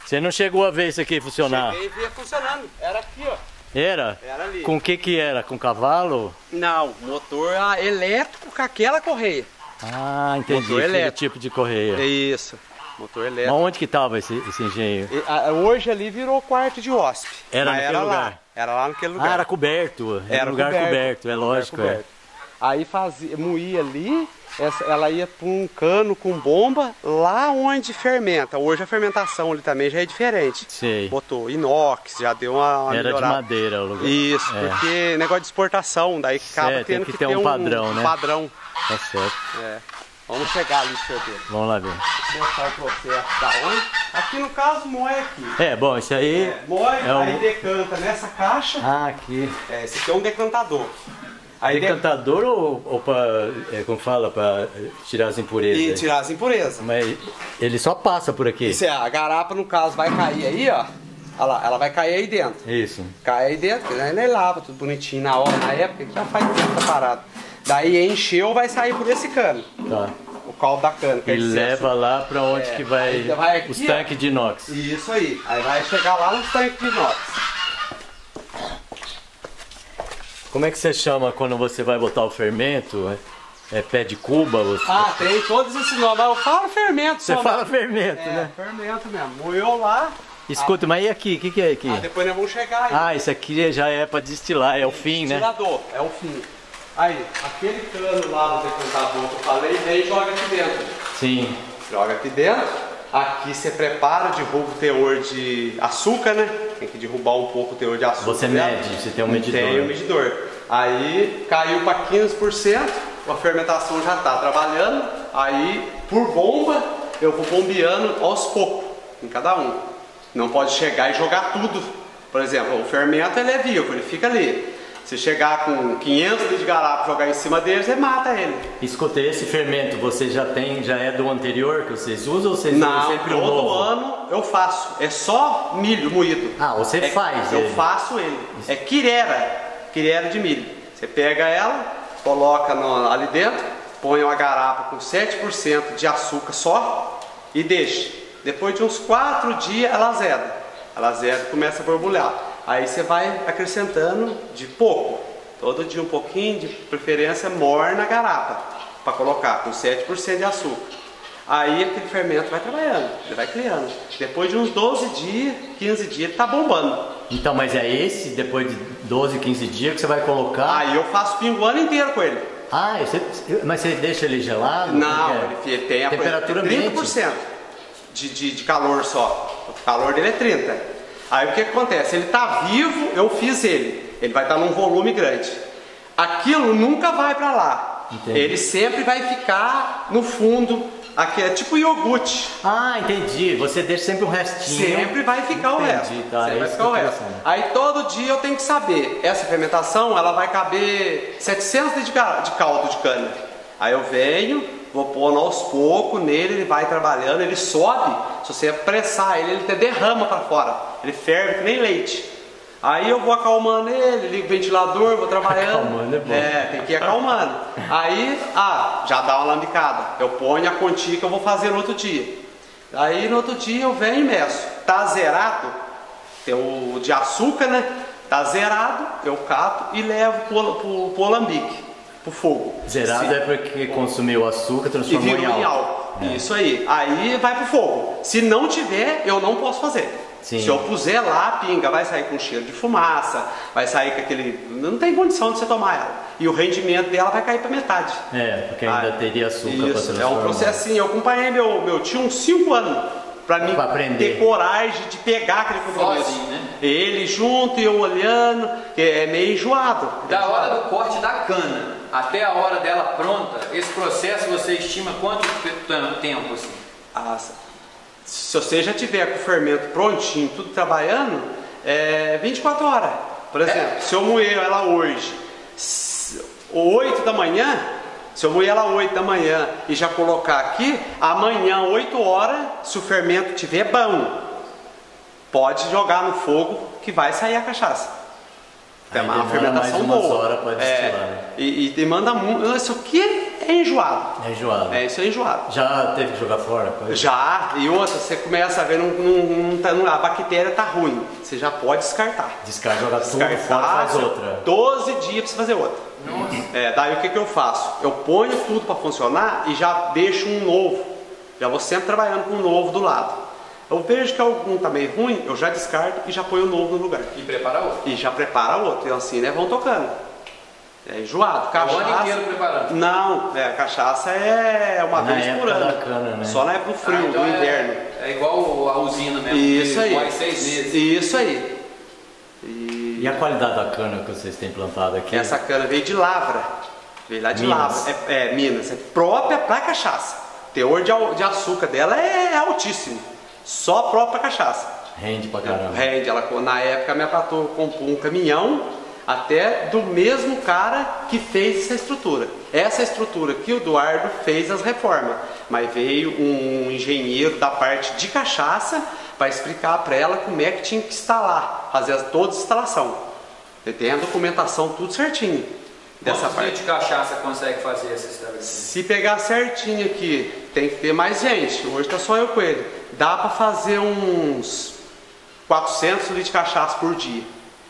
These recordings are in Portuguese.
Você não chegou a ver isso aqui funcionar? Cheguei e via funcionando. Era aqui, ó. Era? Era ali. Com o que era? Com cavalo? Não, motor elétrico com aquela correia. Ah, entendi. Motor Aquele elétrico. tipo de correia. Isso, motor Mas elétrico. onde que tava esse engenho? Hoje ali virou quarto de hóspede. Era mas naquele era lugar? Lá. Era lá naquele lugar. Ah, era coberto. Era um lugar coberto, é lógico. Coberto. Aí moía ali, ela ia para um cano com bomba lá onde fermenta. Hoje a fermentação ali também já é diferente. Sei. Botou inox, já deu uma Era melhorada. de madeira o lugar. Isso, porque negócio de exportação, daí acaba tendo tem que ter um padrão, né? Padrão. Tá certo. É. Vamos chegar ali, senhor Pedro. Vamos lá ver. Vou mostrar o processo da onde. Aqui no caso, moe aqui. É, bom, isso aí... Moe, aí um... decanta nessa caixa. Ah, aqui. Esse aqui é um decantador. Aí Decantador ou para, como fala, para tirar as impurezas? E tirar as impurezas. Mas ele só passa por aqui. Isso é, a garapa no caso vai cair aí, ó. Olha lá, ela vai cair aí dentro. Isso. Cai aí dentro, porque ele lava tudo bonitinho na hora, na época, que já faz tempo tá parado. Daí encheu, vai sair por esse cano. Tá. O caldo da cana. E leva lá para onde que vai, aqui, os tanques de inox. Isso aí. Aí vai chegar lá nos tanques de inox. Como é que você chama quando você vai botar o fermento? É pé de cuba? Você... Ah, tem todos esses nomes. Mas eu falo fermento. Você só, fala né? fermento, né? Fermento mesmo. Moeu lá. Escuta, mas e aqui? O que é aqui? Depois nós vamos chegar aí. Ah, isso aqui já é para destilar, é o fim, né? Destilador, é o fim. Aí, aquele cano lá do decantador que eu falei, vem e joga aqui dentro. Sim. Joga aqui dentro. Aqui você prepara, derruba o teor de açúcar, né? Tem que derrubar um pouco o teor de açúcar. Você mede, você tem um medidor. Tem um medidor. Aí caiu para 15%, a fermentação já está trabalhando. Aí, por bomba, eu vou bombeando aos poucos, em cada um. Não pode chegar e jogar tudo. Por exemplo, o fermento ele é vivo, ele fica ali. Se chegar com 500 litros de garapa e jogar em cima dele, você mata ele. Escuta, esse fermento você já tem, já é do anterior que vocês usam ou vocês usam sempre o novo? Todo ano eu faço. É só milho moído. Ah, você faz Eu ele. faço ele. É quirera de milho. Você pega ela, coloca ali dentro, põe uma garapa com 7% de açúcar só e deixa. Depois de uns 4 dias ela azeda. Ela azeda e começa a borbulhar. Aí você vai acrescentando de pouco, todo dia um pouquinho, de preferência morna garapa, para colocar com 7% de açúcar. Aí aquele fermento vai trabalhando, ele vai criando. Depois de uns 12 dias, 15 dias, ele tá bombando. Então, mas é esse, depois de 12, 15 dias que você vai colocar? Aí eu faço pingo o ano inteiro com ele. Ah, mas você deixa ele gelado? Não, ele tem a temperatura 30% de calor só. O calor dele é 30%. Aí o que acontece? Ele está vivo, eu fiz ele. Ele vai estar num volume grande. Aquilo nunca vai para lá. Entendi. Ele sempre vai ficar no fundo. Aqui é tipo iogurte. Ah, entendi. Você deixa sempre um restinho. Sempre vai ficar o resto. Tá, sempre vai ficar o resto. Aí todo dia eu tenho que saber. Essa fermentação ela vai caber 700 litros de caldo de cana. Aí eu venho, vou pondo aos poucos nele, ele vai trabalhando, ele sobe. Se você apressar ele até derrama para fora. Ele ferve que nem leite. Aí eu vou acalmando ele, ligo o ventilador, vou trabalhando. Acalmando é bom. Tem que ir acalmando. Aí, já dá uma lambicada. Eu ponho a quantia que eu vou fazer no outro dia. Aí no outro dia eu venho e meço. Tá zerado, tem o de açúcar, né? Tá zerado, eu cato e levo pro alambique, pro fogo. Zerado é porque consumiu açúcar, transformou em álcool. Isso aí. Aí vai pro fogo. Se não tiver, eu não posso fazer. Sim. Se eu puser lá, pinga, vai sair com cheiro de fumaça, vai sair com aquele... Não tem condição de você tomar ela. E o rendimento dela vai cair para metade. Porque ainda teria açúcar para transformar. É um processinho. Eu acompanhei meu tio uns 5 anos para mim ter coragem de pegar aquele compromisso. Sozinho, né? Ele junto e eu olhando, que é meio enjoado. Da hora do corte da cana até a hora dela pronta, esse processo você estima quanto tempo assim? Se você já tiver com o fermento prontinho, tudo trabalhando, 24 horas. Por exemplo, se eu moer ela hoje, 8 da manhã, se eu moer ela 8 da manhã e já colocar aqui, amanhã 8 horas, se o fermento estiver bom, pode jogar no fogo que vai sair a cachaça. Tem uma fermentação boa. Horas para destilar, né? E manda muito. Isso aqui é enjoado. É enjoado. Isso é enjoado. Já teve que jogar fora? Já, e outra, você começa a ver, a bactéria tá ruim, você já pode descartar. Descarta, joga tudo fora, faz outra. 12 dias pra você fazer outra. Daí o que eu faço? Eu ponho tudo para funcionar e já deixo um novo. Já vou sempre trabalhando com um novo do lado. Eu vejo que algum tá meio ruim, eu já descarto e já ponho o novo no lugar. E prepara outro. E já prepara outro. E assim, né, vão tocando. É enjoado. Cachaça. O ano inteiro preparando. Não, cachaça é uma vez por ano. Da cana, né? Só na época do frio, então do inverno. É igual a usina mesmo. Isso aí. Mais 6 meses. Isso aí. E a qualidade da cana que vocês têm plantado aqui? Essa cana veio de Lavra. Veio lá de Minas. Lavra. Minas. É própria para cachaça. O teor de açúcar dela é altíssimo. Só própria para cachaça. Rende pra caramba. Rende. Na época, a minha patroa comprou um caminhão até do mesmo cara que fez essa estrutura. Essa estrutura que o Eduardo fez as reformas. Mas veio um engenheiro da parte de cachaça para explicar para ela como é que tinha que instalar, fazer toda a instalação. Tem a documentação tudo certinho dessa Quantos parte. litros de cachaça consegue fazer essa estabelecimento? Se pegar certinho aqui, tem que ter mais gente. Hoje tá só eu com ele. Dá para fazer uns 400 litros de cachaça por dia.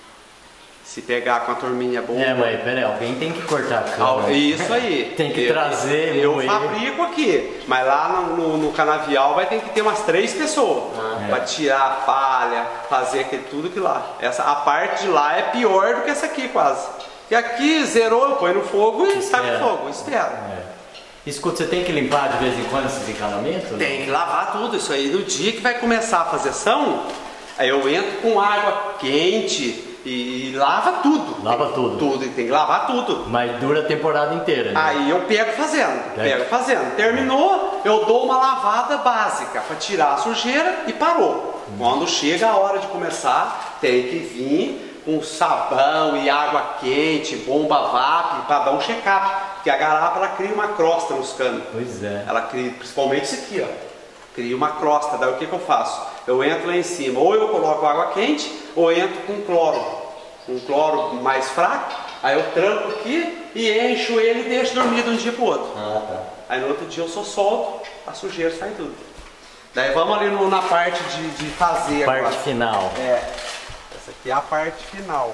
Se pegar com a turminha boa. Mas peraí, alguém tem que cortar a cana. Isso aí. Tem que trazer. Eu fabrico aqui, mas lá no canavial vai ter que ter umas 3 pessoas para tirar a palha, fazer tudo que lá. A parte de lá é pior do que essa aqui quase. E aqui zerou, põe no fogo e está com fogo, espera. Escuta, você tem que limpar de vez em quando esses encanamentos? Tem que lavar tudo isso aí. No dia que vai começar a fazer ação, aí eu entro com água quente e lava tudo. Lava tudo? Tudo, e tem que lavar tudo. Mas dura a temporada inteira, né? Aí eu pego fazendo. Terminou, eu dou uma lavada básica para tirar a sujeira e parou. Quando chega a hora de começar, tem que vir com sabão e água quente, bomba VAP, para dar um check-up. Porque a garapa ela cria uma crosta nos canos. Pois é. Ela cria, principalmente isso aqui, ó. Cria uma crosta. Daí o que eu faço? Eu entro lá em cima, ou eu coloco água quente, ou entro com cloro. Um cloro mais fraco, aí eu tranco aqui e encho ele e deixo dormir de um dia pro outro. Aí no outro dia eu só solto, a sujeira sai tudo. Daí vamos ali na parte de fazer parte agora. Final. Essa aqui é a parte final.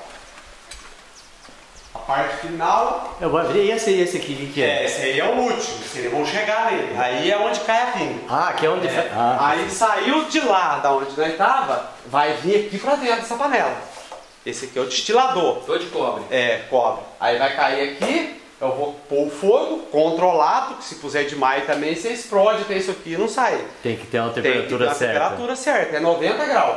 A parte final. Eu vou abrir. E esse aqui, o que é? Esse aí é o último. Vamos chegar nele. Aí é onde cai a pinga. Aqui é onde. Aí saiu de lá, da onde nós estava, vai vir aqui pra dentro dessa panela. Esse aqui é o destilador. Todo de cobre. Cobre. Aí vai cair aqui, eu vou pôr o fogo controlado, que se puser demais também você explode, tem isso aqui e não sai. Tem que ter uma temperatura certa. Temperatura certa, é 90 graus.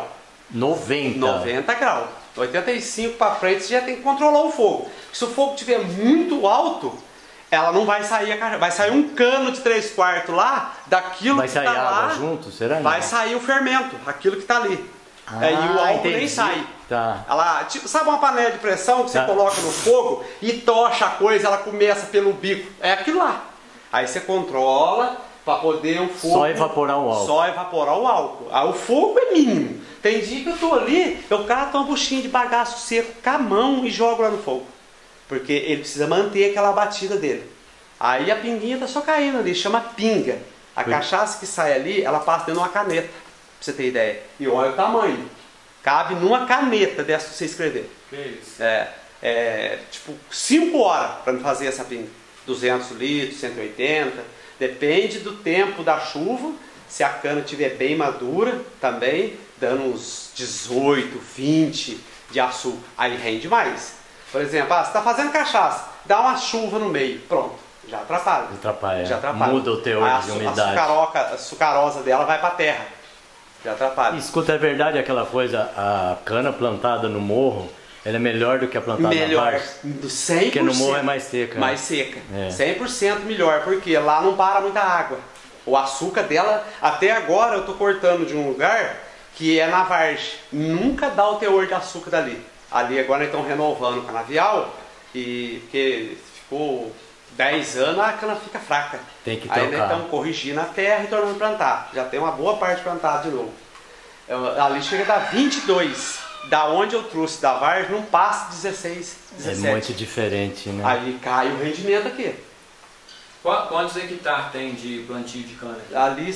90 graus. 85 para frente você já tem que controlar o fogo. Se o fogo estiver muito alto, ela não vai sair a cachaça. Vai sair um cano de 3/4 lá, daquilo vai que sair tá água lá. Junto? Será? Vai sair o fermento, aquilo que está ali. E o álcool nem sai. Tá. Ela, tipo, sabe uma panela de pressão que você coloca no fogo e tocha a coisa, ela começa pelo bico. É aquilo lá. Aí você controla para poder o fogo. Só evaporar o álcool. Só evaporar o álcool. Aí o fogo é mínimo. Tem dia que eu tô ali, eu cato uma buchinha de bagaço seco com a mão e jogo lá no fogo. Porque ele precisa manter aquela batida dele. Aí a pinguinha tá só caindo ali, chama pinga. A cachaça que sai ali, ela passa dentro de uma caneta, pra você ter ideia. E olha o tamanho. Cabe numa caneta dessa pra você escrever. Que isso? Tipo 5 horas para fazer essa pinga. 200 litros, 180. Depende do tempo da chuva. Se a cana estiver bem madura, também, dando uns 18, 20 de açúcar. Aí rende mais. Por exemplo, você está fazendo cachaça, dá uma chuva no meio, pronto. Já atrapalha. Já atrapalha. Muda o teor de umidade. A sucarosa dela vai para a terra. Já atrapalha. Escuta, é verdade aquela coisa, a cana plantada no morro, ela é melhor do que a plantada na várzea? 100%. Porque no morro é mais seca. Mais seca. 100% melhor, porque lá não para muita água. O açúcar dela, até agora eu estou cortando de um lugar que é na várzea. Nunca dá o teor de açúcar dali. Ali agora eles estão renovando o canavial, porque ficou 10 anos, a cana fica fraca. Tem que trocar. Aí eles estão corrigindo a terra e tornando plantar. Já tem uma boa parte plantada de novo. Ali chega a dar 22. Da onde eu trouxe da várzea não passa 16, 17. É muito diferente, né? Aí cai o rendimento aqui. Quantos hectares tem de plantio de cana? Ali,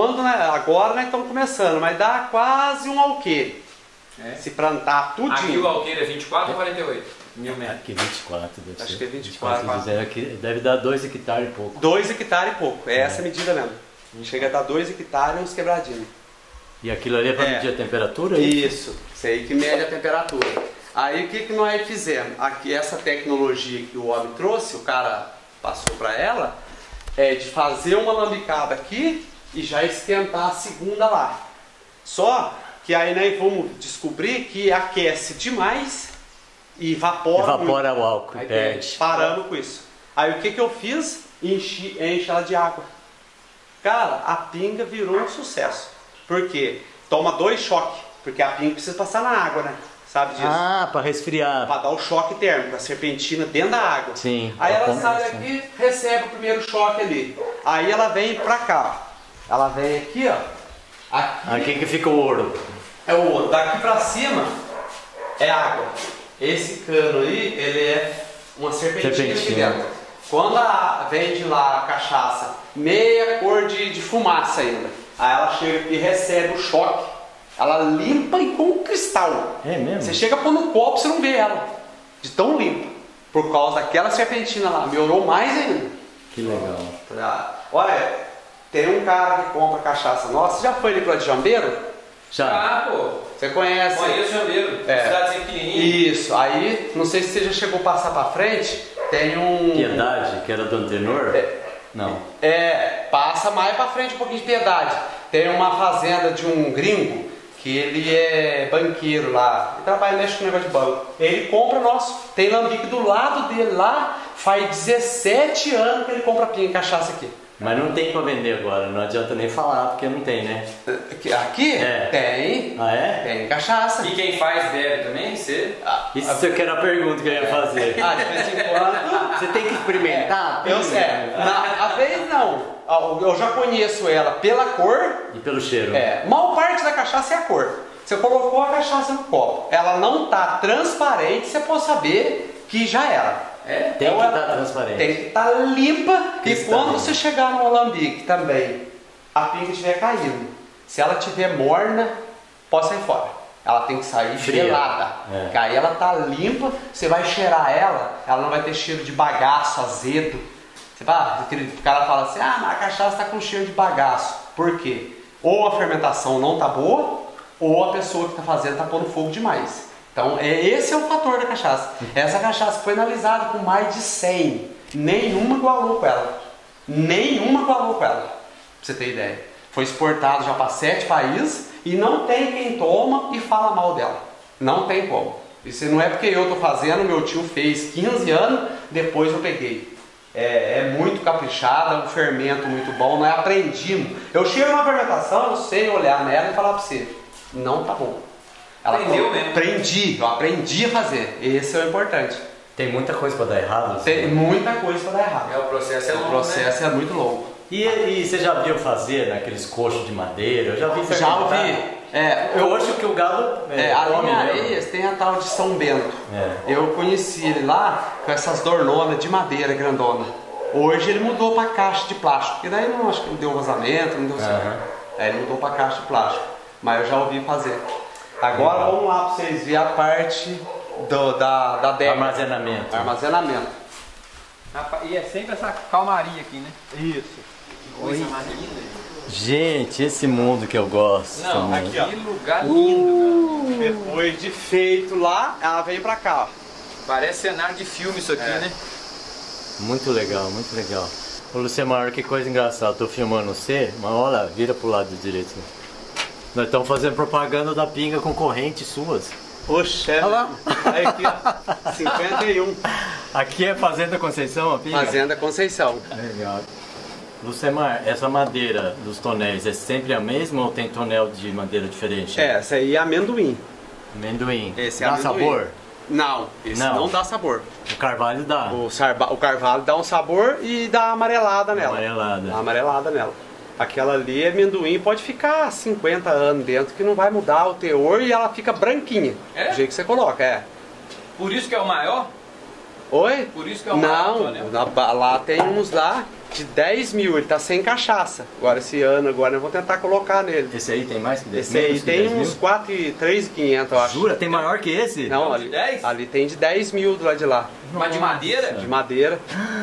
agora nós estamos começando, mas dá quase um alqueire. Se plantar tudinho. Aqui o alqueire é 24 ou 48 mil metros? Aqui 24, deve Acho ser. que é 24. Aqui deve dar 2 hectares e pouco. 2 hectares e pouco, é essa a medida mesmo. Chega a dar 2 hectares e uns quebradinhos. E aquilo ali é para medir a temperatura? Isso aí que mede a temperatura. Aí o que nós fizemos? Aqui, essa tecnologia que o homem trouxe, o cara passou para ela, é de fazer uma lambicada aqui e já esquentar a segunda lá. Só que aí nós vamos descobrir que aquece demais e evapora o álcool. Paramos com isso. Aí o que eu fiz? Enche ela de água. Cara, a pinga virou um sucesso. Por quê? Toma 2 choques, porque a pinga precisa passar na água, né? Sabe disso? Ah, para resfriar. Para dar o choque térmico, a serpentina dentro da água. Sim. Aí ela sai daqui, recebe o primeiro choque ali. Aí ela vem pra cá. Ela vem aqui, ó. Aqui que fica o ouro. É o ouro. Daqui pra cima é água. Esse cano aí, ele é uma serpentina aqui dentro. Quando vem de lá a cachaça, meia cor de fumaça ainda. Aí ela chega aqui e recebe o choque. Ela limpa e com cristal. É mesmo? Você chega a pôr no copo, você não vê ela. De tão limpa. Por causa daquela serpentina lá. Melhorou mais ainda. Que legal. Olha, tem um cara que compra cachaça nossa. Você já foi ali pro Jambeiro? Já. Ah, pô. Você conhece? Conheço o Jambeiro. Cidadezinha pequenininha. Isso. Aí, não sei se você já chegou a passar pra frente. Tem um... Piedade, que era do Antenor? Não. Passa mais pra frente um pouquinho de Piedade. Tem uma fazenda de um gringo que ele é banqueiro lá. Ele trabalha, mexe com negócio de banco. Ele compra nosso. Tem lambique do lado dele lá. Faz 17 anos que ele compra pinga e cachaça aqui. Mas não tem pra vender agora, não adianta nem falar, porque não tem, né? Aqui? Tem. Ah, é? Tem cachaça. E quem faz bebe também? Você? Isso que era a pergunta que eu ia fazer. De vez em quando. Você tem que experimentar? Eu sei. Às vezes não. Eu já conheço ela pela cor. E pelo cheiro. Maior parte da cachaça é a cor. Você colocou a cachaça no copo. Ela não tá transparente, você pode saber que já era. Tem que estar transparente. Tem que estar limpa. E quando limpo. você chegar no alambique também, a pinga estiver caindo, se ela estiver morna, pode sair fora. Ela tem que sair gelada. Porque aí ela tá limpa, você vai cheirar ela não vai ter cheiro de bagaço, azedo. O cara fala assim, mas a cachaça tá com cheiro de bagaço. Por quê? Ou a fermentação não tá boa, ou a pessoa que tá fazendo tá pondo fogo demais. Então, esse é o fator da cachaça. Essa cachaça foi analisada com mais de 100. Nenhuma igualou com ela. Nenhuma igualou com ela. Pra você ter ideia. Foi exportado já para 7 países e não tem quem toma e fala mal dela. Não tem como. Isso não é porque eu tô fazendo, meu tio fez 15 anos, depois eu peguei. É muito caprichada, um fermento muito bom, nós aprendimos. Eu chego numa fermentação, eu sei olhar nela e falar para você, não tá bom. Aprendeu mesmo? Eu aprendi a fazer. Esse é o importante. Tem muita coisa para dar errado? Assim. Tem muita coisa para dar errado. O processo é longo, O processo é muito longo. E você já viu fazer naqueles coxos de madeira? Eu já vi fermentar. Já ouvi. Eu acho que o galo ali em Areias tem a tal de São Bento. Eu conheci ele lá com essas dornonas de madeira grandona. Hoje ele mudou para caixa de plástico. Porque daí não acho que não deu vazamento, não deu certo. Ele mudou para caixa de plástico. Mas eu já ouvi fazer. Agora vamos lá para vocês verem a parte da adega. Armazenamento. E é sempre essa calmaria aqui, né? Isso. Coisa mais linda. Gente, esse mundo que eu gosto. Não, também. aqui, ó. Que lugar lindo, cara. Depois de feito lá, ela veio pra cá, ó. Parece cenário de filme isso aqui, né? Muito legal, muito legal. Ô Lucemar, que coisa engraçada. Tô filmando você, mas olha, vira pro lado direito. Nós estamos fazendo propaganda da pinga concorrente suas. Oxe, olha lá. Aí aqui, ó. 51. Aqui é Fazenda Conceição, a pinga? Fazenda Conceição. Legal. Lucemar, essa madeira dos tonéis é sempre a mesma ou tem tonel de madeira diferente? Essa aí é amendoim. Amendoim. Esse é dá amendoim. sabor? Não, esse não dá sabor. O carvalho dá. O carvalho dá um sabor e dá amarelada nela. Amarelada. Amarelada nela. Aquela ali, amendoim, pode ficar 50 anos dentro que não vai mudar o teor e ela fica branquinha. Do jeito que você coloca, Por isso que é o maior? Oi? Por isso que é o barato, né? Não, lá tem uns lá de 10 mil, ele tá sem cachaça. Agora esse ano, agora eu vou tentar colocar nele. Esse aí tem mais que 10 Esse aí tem uns 3.500, eu acho. Jura? Tem maior que esse? Não, de ali, 10? ali tem de 10 mil do lado de lá. Mas de madeira? De madeira.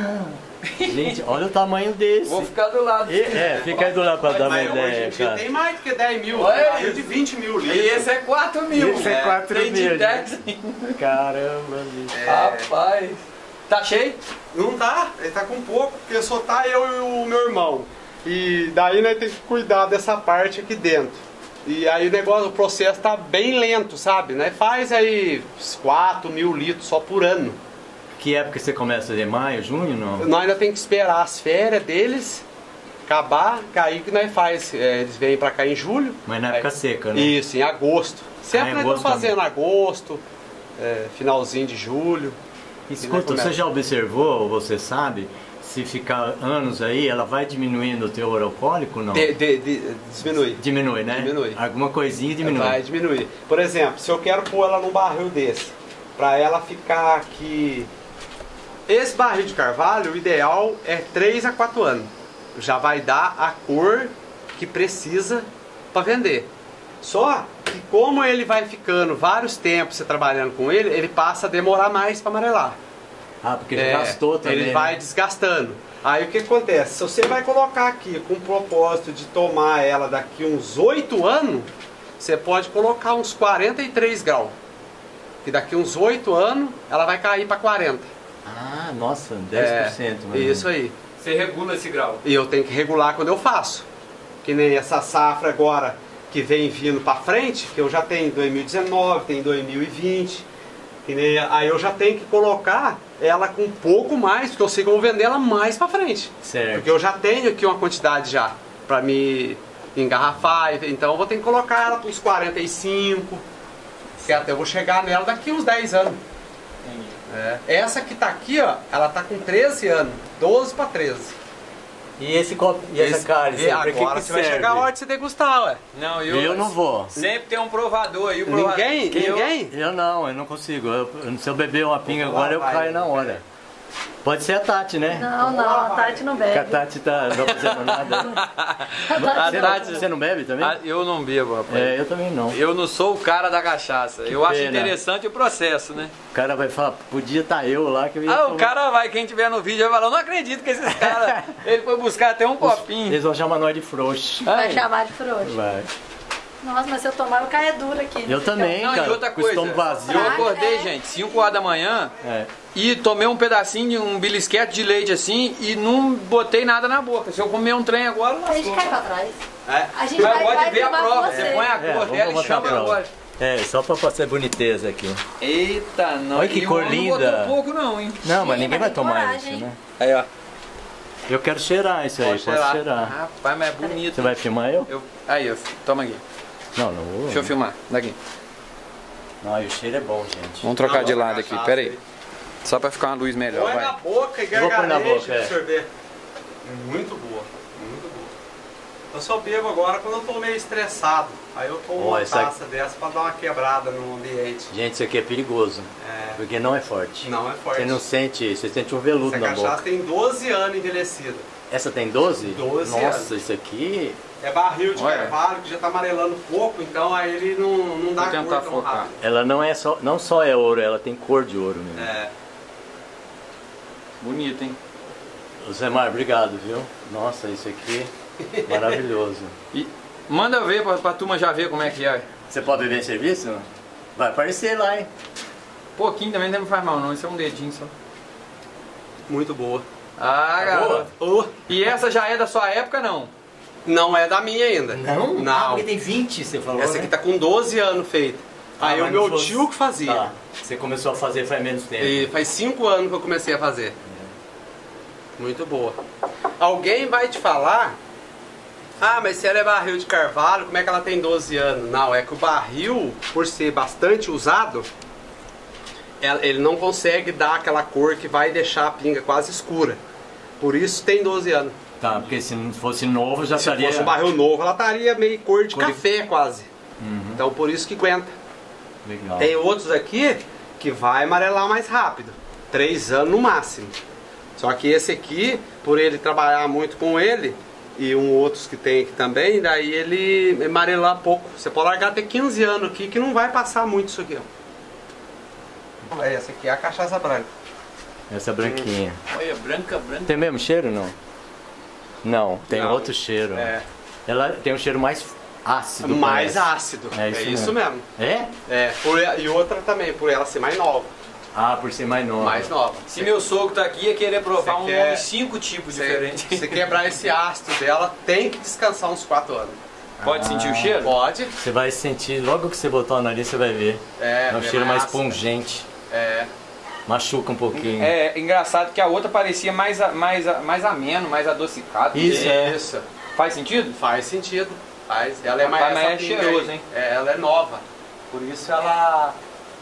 Gente, olha o tamanho desse. Vou ficar do lado. Fica aí do lado pra dar uma Mas hoje ideia, em dia cara. tem mais do que 10 mil. Olha Barril isso. de 20 mil E litros. esse é 4 mil. Esse é 4 Tem de mil, 10. Caramba, bicho. Rapaz. Tá cheio? Não tá, ele tá com pouco, porque só tá eu e o meu irmão. E daí nós temos que cuidar dessa parte aqui dentro. E aí o processo tá bem lento, sabe? Nós faz aí 4 mil litros só por ano. Que época você começa? De maio, junho, não? Nós ainda tem que esperar as férias deles acabar, que aí que nós faz. Eles vêm pra cá em julho. Mas na época seca, né? Isso, em agosto. Sempre em nós agosto estamos fazendo agosto, finalzinho de julho. Escuta, você já observou, ou você sabe, se ficar anos aí, ela vai diminuindo o teor alcoólico ou não? Diminui. Diminui, né? Diminui. Alguma coisinha diminui. Vai diminuir. Por exemplo, se eu quero pôr ela num barril desse, pra ela ficar aqui... Esse barril de carvalho, o ideal é 3 a 4 anos. Já vai dar a cor que precisa para vender. Só que como ele vai ficando vários tempos você trabalhando com ele, ele passa a demorar mais para amarelar. Ah, porque ele gastou também. Ele vai né? desgastando. Aí o que acontece? Se você vai colocar aqui com o propósito de tomar ela daqui uns 8 anos, você pode colocar uns 43 graus. Que daqui uns 8 anos ela vai cair para 40. Ah, nossa, 10%. Isso aí. Você regula esse grau. E eu tenho que regular quando eu faço. Que nem essa safra agora que vem vindo para frente, que eu já tenho em 2019, tem em 2020. Que nem, aí eu já tenho que colocar ela com um pouco mais, porque eu sei que eu vou vender ela mais para frente. Certo. Porque eu já tenho aqui uma quantidade já para me engarrafar, então eu vou ter que colocar ela para uns 45, que até eu vou chegar nela daqui uns 10 anos. Essa que tá aqui, ó, ela tá com 13 anos, 12 para 13. E esse copo, e essa cálice, pra que agora que você vai serve? chegar a hora de você degustar, ué. Não, Eu não vou. Sempre tem um provador aí. O provador. Ninguém? Eu não consigo. Se eu beber uma pinga agora, eu caio na hora. Pode ser a Tati, né? Não, a Tati não Porque a bebe. Tati tá não fazendo nada. Você não bebe também? Eu não bebo, rapaz. Eu também não. Eu não sou o cara da cachaça. Eu acho pena. interessante o processo, né? O cara vai falar, podia estar eu lá que eu ia Ah, o tomar. cara vai, quem tiver no vídeo vai falar, eu não acredito que esses caras, ele foi buscar até um copinho. Eles vão chamar nós de frouxo. Vai Ai. chamar de frouxo. Vai. Nossa, mas se eu tomar, eu caio duro aqui. Eu também, Não, cara. e outra com o coisa, estômago vazio. eu acordei, É. gente, 5 horas da manhã É. e tomei um pedacinho de um belisquete de leite assim e não botei nada na boca. Se eu comer um trem agora, A gente lascou. cai pra trás. É. A gente Mas vai, pode vai ver a provar prova, com você você. põe a É, cor vamos dela e botar chama a prova. agora. É, só pra fazer boniteza aqui. Eita, não. Olha que E o cor homem linda. Não botou pouco não, hein? Não, mas Sim, ninguém mas vai tem tomar coragem. isso, né? Aí, ó. Eu quero cheirar isso aí, Pode posso cheirar. cheirar. Rapaz, mas é bonito. Você vai filmar eu? Aí, ó, toma aqui. Não, não vou. Deixa eu filmar, daqui. Não, e o cheiro é bom, gente. Vamos trocar Não, de bota lado a aqui, cachaça pera aí. aí. Só pra ficar uma luz melhor, Põe na vai. boca e Vou pôr na gargareja boca, de sorvete. Muito boa, muito boa. Eu só bebo agora quando eu tô meio estressado. Aí eu tomo uma essa taça dessa pra dar uma quebrada no ambiente. Gente, isso aqui é perigoso. É. Porque não é forte. Não é forte. Você não sente, você sente um veludo Essa na cachaça boca. tem 12 anos envelhecida. Essa tem 12? 12 Nossa, anos. isso aqui... É barril de Olha. carvalho que já tá amarelando pouco, então aí ele não dá Vou tentar cor tão focar. rápido. Ela não só é ouro, ela tem cor de ouro mesmo. É. Bonito, hein? Zé Mar, obrigado, viu? Nossa, isso aqui maravilhoso. E manda ver pra turma já ver como é que é. Você pode beber em serviço? Vai aparecer lá, hein? Pouquinho também não me faz mal não, isso é um dedinho só. Muito boa. Ah, Tá garoto. Oh, E essa já é da sua época, não? não é da minha ainda. Ah, Não. porque tem 20, você falou, Essa né? aqui tá com 12 anos feita. Aí mas o meu não fosse- tio que fazia. Tá. Você começou a fazer faz menos tempo. E faz 5 anos que eu comecei a fazer. Muito boa. Alguém vai te falar: ah, mas se ela é barril de carvalho, como é que ela tem 12 anos? Não, é que o barril, por ser bastante usado, ele não consegue dar aquela cor que vai deixar a pinga quase escura. Por isso tem 12 anos. Tá, porque se não fosse novo já Se estaria... fosse um barril novo, ela estaria meio cor de Cor de- café quase. Então por isso que aguenta. Legal. Tem outros aqui que vai amarelar mais rápido. 3 anos no máximo. Só que esse aqui, por ele trabalhar muito com ele, e outros que tem aqui também, daí ele amarelar pouco. Você pode largar até 15 anos aqui que não vai passar muito isso aqui, ó. Essa aqui é a cachaça branca. Essa branquinha. Olha, branca. Tem mesmo cheiro não? Não, tem Não. outro cheiro. É. Ela tem um cheiro mais ácido. Mais parece. ácido. É isso mesmo. mesmo. É? E outra também, por ela ser mais nova. Ah, por ser mais nova. Mais nova. Se meu sogro tá aqui, ia querer provar Você quer- uns 5 tipos Você diferentes. você quebrar esse ácido dela, tem que descansar uns 4 anos. Pode sentir o cheiro? Pode. Você vai sentir, logo que você botar o nariz, você vai ver. É um cheiro mais ácido. pungente. É. Machuca um pouquinho. É engraçado que a outra parecia mais ameno, mais adocicado. Isso, é. Isso. Faz sentido? Faz sentido. Faz. Ela é mais Rapaz, mas essa é pinga cheiroso, aí. hein? Ela é nova. Por isso ela...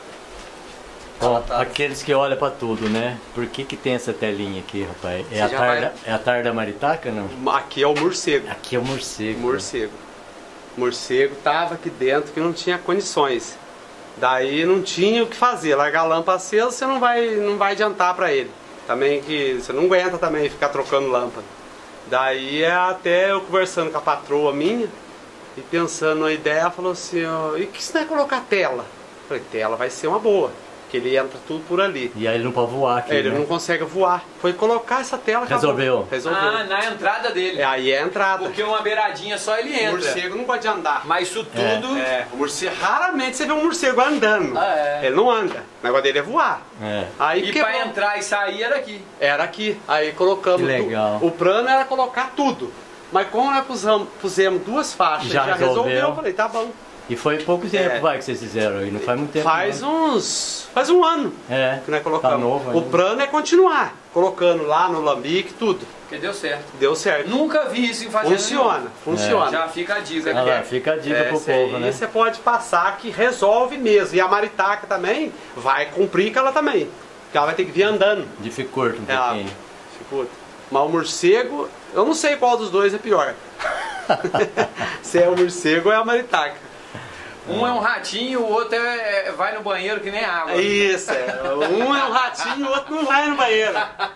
Ó, tá- aqueles que olham pra tudo, né? Por que que tem essa telinha aqui, rapaz? Você já É a tarda maritaca, não? Aqui é o morcego. Aqui é o morcego. Morcego. Morcego tava aqui dentro que não tinha condições. Daí não tinha o que fazer. Largar a lâmpada acesa, você não vai adiantar pra ele. Também que você não aguenta também ficar trocando lâmpada. Daí até eu conversando com a patroa minha e pensando na ideia, ela falou assim, ó, e que se não é colocar tela? Eu falei, tela vai ser uma boa, porque ele entra tudo por ali. E aí ele não pode voar aqui, Ele né? não consegue voar. Foi colocar essa tela. acabou. Resolveu. Resolveu. Ah, na entrada dele. Aí é a entrada. Porque uma beiradinha só ele O entra. morcego não pode andar. Mas isso tudo... O morcego, raramente você vê um morcego andando. Ah, é. Ele não anda. O negócio dele é voar. É. Aí E quebrou. pra entrar e sair era aqui. Era aqui. Aí colocamos. Que legal. O plano era colocar tudo. Mas como nós pusemos 2 faixas, Já já resolveu, resolveu. eu falei, tá bom. E foi pouco tempo, É. vai, que vocês fizeram aí. Não faz muito tempo. Faz não. faz um ano É. que nós colocamos. Tá novo O ainda. plano é continuar. Colocando lá no lambique, tudo. Porque deu certo. Deu certo. Nunca vi isso em fazenda Funciona, nenhuma. funciona. Já fica a dica Olha aqui. lá, fica a dica pro Essa povo, aí né? você pode passar que resolve mesmo. E a maritaca também vai cumprir com ela também. Porque ela vai ter que vir andando. Dificulta um Ela pouquinho. dificulta. Mas o morcego, eu não sei qual dos dois é pior. Se é o morcego ou é a maritaca. Um é um ratinho, o outro vai no banheiro que nem água. Isso, um é um ratinho, o outro não vai no banheiro.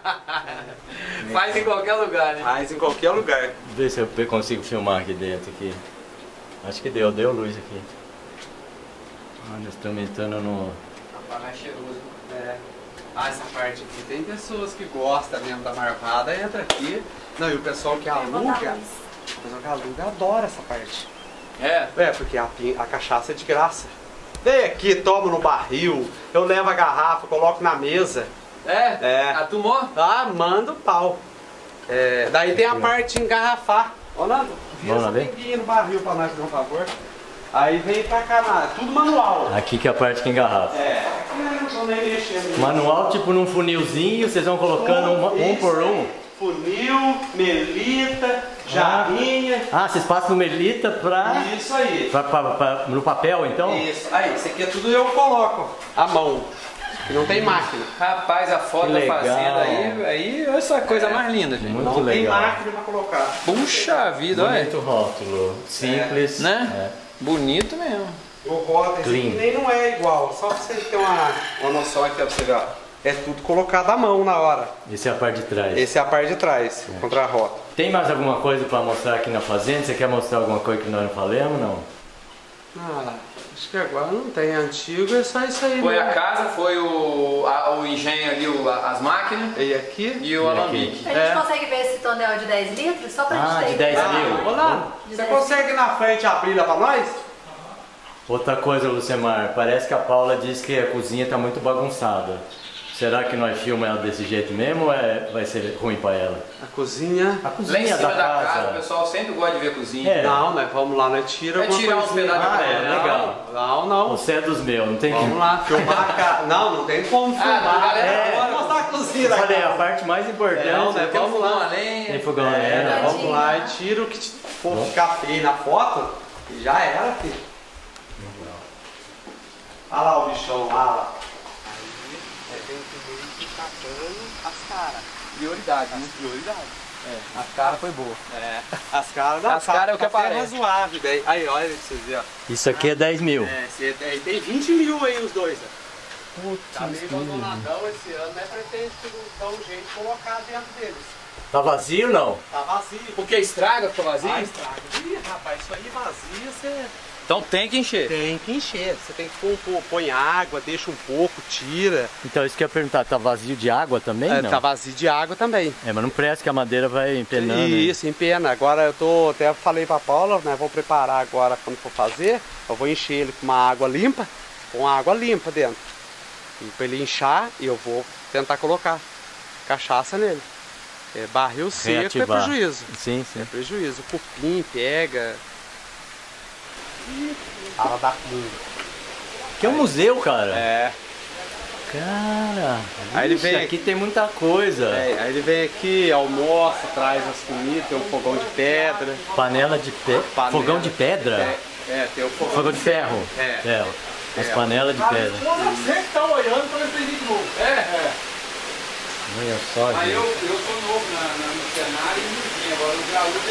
Faz em qualquer lugar, né? Mas em qualquer lugar. Vê se eu consigo filmar aqui dentro. Aqui. Acho que deu luz aqui. Ah, nós estamos entrando no... Rapaz, mais cheiroso. É. Ah, essa parte aqui. Tem pessoas que gostam mesmo da marvada, entra aqui. Não, e o pessoal que aluga, o pessoal que aluga adora essa parte. É. É, porque a cachaça é de graça. Vem aqui, toma no barril, eu levo a garrafa, coloco na mesa. É? É. Atumou? Ah, manda o pau. É, daí tem a parte engarrafar. Ô Nando, vira Vamos lá essa ver? pinguinha no barril pra nós, por favor. Aí vem pra cá, tudo manual. Aqui que é a parte que engarrafa. É, aqui eu não tô nem mexendo. Manual, tipo num funilzinho, vocês vão colocando um por um. Funil, melita, jarrinha. Ah, vocês passam no melita Isso aí. no papel, então? Isso. Aí, isso aqui é tudo eu coloco. À mão. Que não tem máquina. Rapaz, a foto Que da legal. fazenda aí essa coisa mais linda, gente. Muito Não tem legal. máquina pra colocar. Puxa vida, olha. Bonito rótulo. Simples. Né? Bonito mesmo. O roda, esse Clean. aqui nem não é igual. Só pra você ter uma noção aqui pra você ver. Ó. É tudo colocado à mão na hora. Esse é a parte de trás. Esse é a parte de trás, contra a rota. Tem mais alguma coisa para mostrar aqui na fazenda? Você quer mostrar alguma coisa que nós não falamos, não? Ah, acho que agora não tem. Antigo é só isso aí. Foi mesmo. a casa, foi o engenho ali, as máquinas E aqui? e o E alambique. A gente consegue ver esse tonel de 10 litros? Só pra Ah, gente de ter 10 ideia. mil. Olá, você consegue ir na frente abrir lá pra nós? Outra coisa, Lucemar, parece que a Paula disse que a cozinha tá muito bagunçada. Será que nós filmamos ela desse jeito mesmo ou vai ser ruim para ela? A cozinha. A Lá em cozinha cima da da casa, o casa. pessoal sempre gosta de ver cozinha. É. Não, mas vamos lá, nós tira É alguma tirar uns coisinha. pedaços de Ah, é, pau. legal. Não. Você é dos meus, não tem que... Vamos lá, filmar a casa. Não tem como filmar. galera, É, bora. mostrar a cozinha da Falei, a casa. parte mais importante. Não, né? Tem um Vamos fogão lá. a lenha. Tem fogão a É, lenha. né? Vamos lá e tira o que for ficar feio na foto e já era, filho. Olha lá o bichão lá. Aí tem que meio que catando as caras. Prioridade, né? Prioridade. A cara foi boa. É. As caras não. As caras é o que aparece. Razoável, daí. Aí, olha pra vocês verem, ó. Isso aqui é 10 mil. É, aí tem 20 mil aí os dois, ó. Tá meio abandonadão esse ano, né? Pretende dar um jeito de colocar dentro deles. Tá vazio não? Tá vazio. Porque estraga, fica vazio? Ah, estraga. Ih, rapaz, isso aí vazio, você Então tem que encher. tem que encher. Você tem que põe água, deixa um pouco, tira. Então isso que eu ia perguntar, tá vazio de água também? Não? Tá vazio de água também. É, mas não presta que a madeira vai empenando. Isso, empena. Agora até falei pra Paula, né? Vou preparar agora quando for fazer. Eu vou encher ele com uma água limpa, com água limpa dentro. E pra ele inchar, eu vou tentar colocar cachaça nele. Barril seco Reativar. é prejuízo. Sim, sim. É prejuízo. O cupim pega. Fala da cunha. Que é um museu, cara. É. Cara, Aí ele vixe, vem aqui tem muita coisa. Aí ele vem aqui, almoça, traz as comidas, tem um fogão de pedra. Panela de Panela. fogão de pedra? Tem o Fogão de ferro. É. As panelas de pedra. Você que tá olhando pra ver de novo. Olha só, Mas gente. eu sou novo no cenário e não tinha. Agora o graúdo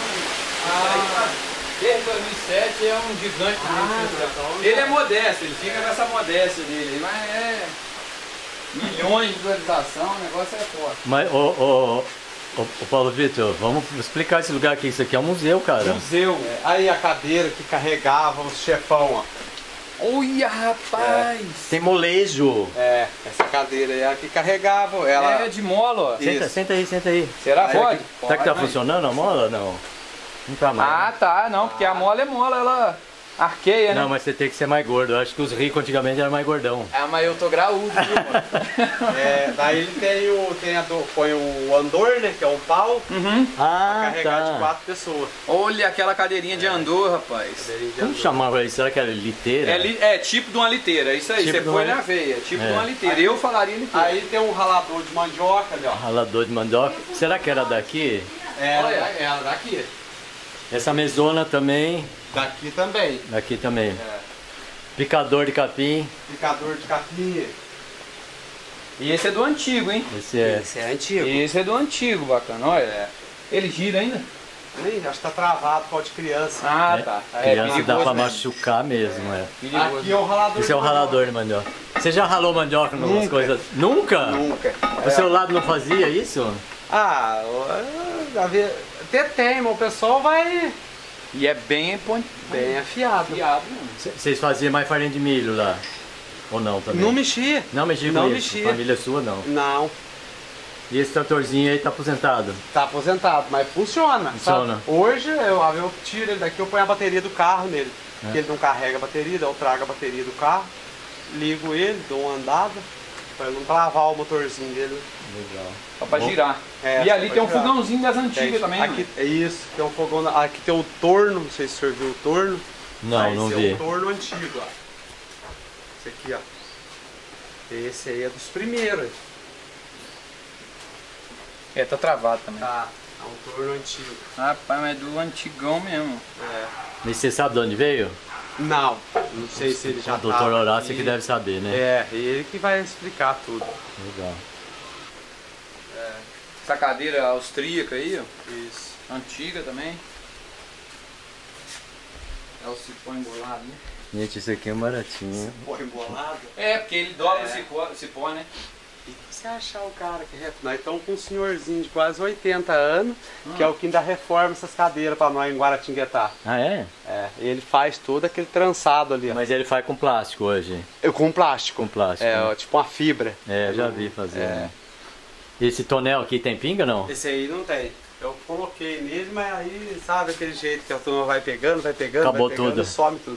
desde 2007 é um gigante. Ele é modesto, ele fica nessa modéstia dele. Mas é milhões de visualização, o negócio é forte. Mas, ô Paulo Vitor, vamos explicar esse lugar aqui. Isso aqui é um museu, cara. Museu. Aí a cadeira que carregava os chefão, ó. Olha, rapaz! Tem molejo. Essa cadeira aí é a que carregava. Ela É de mola, ó. Isso. Senta aí. Será? Pode? Será que tá Pode. funcionando a mola? Não. Não tá mais. Ah, tá, não, porque a mola é mola, ela arqueia, né? Não, mas você tem que ser mais gordo. Eu acho que os ricos antigamente eram mais gordão. Ah, mas eu tô graúdo, viu, mano? daí ele põe o andor, né? Que é um pau, Ah, carregar de tá. 4 pessoas. Olha aquela cadeirinha de andor, rapaz. Como chamava isso? Será que era liteira? É tipo de uma liteira, é isso aí, Tipo você de põe uma na veia, tipo É. de uma liteira. Eu falaria liteira. Aí tem um ralador de mandioca ali, ó. Ralador de mandioca. Será que era daqui? Olha, ela daqui. Essa mesona também. Daqui também. Daqui também. Picador de capim. Picador de capim. E esse é do antigo, hein? Esse é. Esse é antigo. Esse é do antigo, bacana, olha. Ele gira ainda? Ih, acho que tá travado, pode criança. Ah, É. tá. Criança dá pra mesmo. machucar mesmo, é. Perigoso. Aqui é o ralador. Esse é o de mandioca. ralador de mandioca. Você já ralou mandioca em algumas Nunca. coisas? Nunca? Nunca. O seu lado não fazia isso? Até tem, mas o pessoal vai E é bem bem afiado. mesmo. Vocês faziam mais farinha de milho lá? Ou não também? Não mexia. Não mexia com Não isso? mexia. Família sua não. Não, E esse tratorzinho aí tá aposentado? tá aposentado, mas funciona. Funciona. Sabe? Hoje eu tiro ele daqui, eu ponho a bateria do carro nele. Porque ele não carrega a bateria, daí eu trago a bateria do carro, ligo ele, dou uma andada, pra ele não travar o motorzinho dele. Legal. Só pra girar. É, E ali só tem um pra girar. fogãozinho das antigas também, aqui, né? é isso, tem um fogão. Aqui tem o torno, não sei se o senhor viu o torno. Não, não esse vi. é o torno antigo, ó. Esse aqui, ó. Esse aí é dos primeiros. É, tá travado também. Tá, é um torno antigo. Rapaz, mas é do antigão mesmo. E você sabe de onde veio? Não sei se ele já O doutor tava Horácio aqui. que deve saber, né? É, ele que vai explicar tudo. Legal. Essa cadeira austríaca aí, ó. Isso. Antiga também. É o cipó embolado, né? Gente, isso aqui é um baratinho. Porra, embolado. É, porque ele dobra o cipó, né? E se você achar o cara que reforma? Nós estamos com um senhorzinho de quase 80 anos, que é o que ainda reforma essas cadeiras pra nós em Guaratinguetá. Ah, é? É, ele faz todo aquele trançado ali, ó. Mas ele faz com plástico hoje. Com plástico. Com plástico. É, né? ó, tipo uma fibra. É, eu já vi fazer. É. né? Esse tonel aqui tem pinga não? Esse aí não tem. Eu coloquei nele, mas aí, sabe aquele jeito que a turma vai pegando, Acabou vai pegando tudo. e some tudo.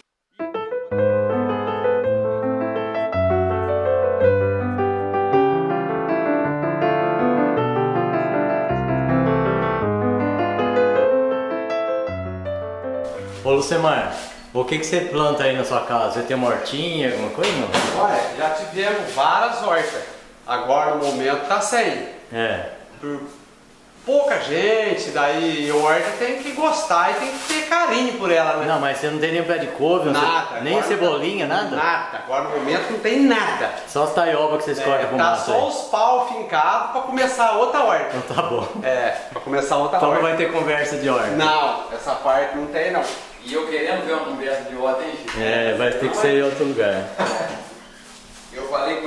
Ô Lucemar, o que você planta aí na sua casa? Você tem uma hortinha, alguma coisa não? Olha, já tivemos várias hortas. Agora no momento tá sem. É. Por pouca gente, daí a horta tem que gostar e tem que ter carinho por ela, né? Não, mas você não tem nem pé de couve, Nada. nem agora cebolinha, não- nada? Nada. Agora no momento não tem nada. Só as taioba que vocês cortam com Tá mato só aí. os pau fincados pra começar outra horta. Então tá bom. É, pra começar outra Então não horta. vai ter conversa de horta. Não, essa parte não tem não. E eu querendo ver uma conversa de outra, hein, Chico? É, vai ter que ser em outro lugar. Eu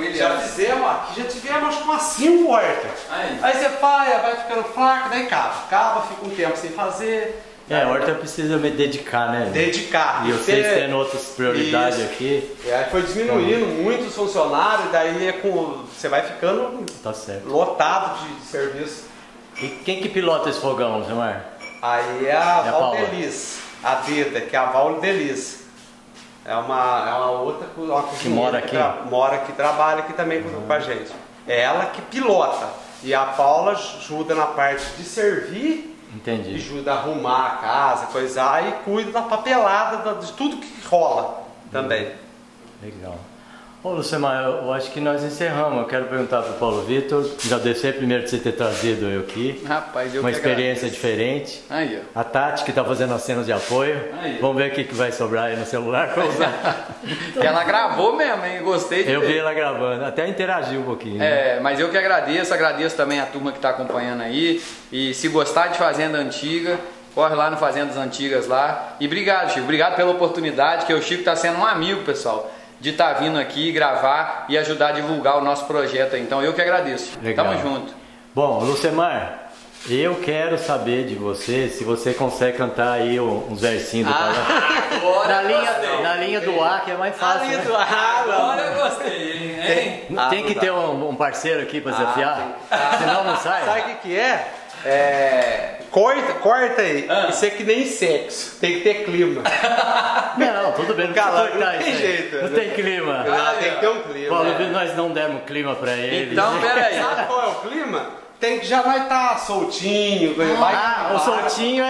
ele. Já fizemos aqui, já tivemos acho que umas 5 hortas. Aí você vai ficando fraco, daí acaba, fica um tempo sem fazer. A horta precisa me dedicar, né? Dedicar. E vocês tendo outras prioridades aqui. Aí foi diminuindo muito os funcionários, daí você vai ficando lotado de serviço. E quem que pilota esse fogão, Zé Mar? Aí é a Valdeliz, a Deda, que é a Valdeliz. É uma outra que mora aqui? Mora aqui, trabalha aqui também com a gente. É ela que pilota. E a Paula ajuda na parte de servir. Entendi. Ajuda a arrumar a casa, coisar e cuida da papelada, de tudo que rola também. Legal. Ô Lucemar, eu acho que nós encerramos. Eu quero perguntar para o Paulo Vitor, agradecer primeiro de você ter trazido eu aqui. Rapaz, eu uma experiência diferente. Aí, ó. A Tati que está fazendo as cenas de apoio. Aí. Vamos ver o que vai sobrar aí no celular para usar. Ela gravou mesmo, hein? Gostei de ver. Eu vi ela gravando, até interagiu um pouquinho. Mas eu que agradeço também a turma que está acompanhando aí. E se gostar de Fazenda Antiga, corre lá no Fazendas Antigas lá. E obrigado, Chico. Obrigado pela oportunidade, que o Chico está sendo um amigo, pessoal, de estar vindo aqui gravar e ajudar a divulgar o nosso projeto. Então eu que agradeço. Legal. Tamo junto. Bom, Lucemar, eu quero saber de você se você consegue cantar aí uns versinhos do na linha do A, que é mais fácil. Na linha né? do A, Agora eu gostei, hein? Tem que ter um parceiro aqui para desafiar, senão não sai. Sabe o que é? Corta aí. Isso é que nem sexo. Tem que ter clima. Não, tudo bem. Não tem jeito. Não tem clima. Tem que ter um clima. Paulo, nós não demos clima pra ele. Então, peraí. Sabe qual é o clima? Tem que já vai estar soltinho. O soltinho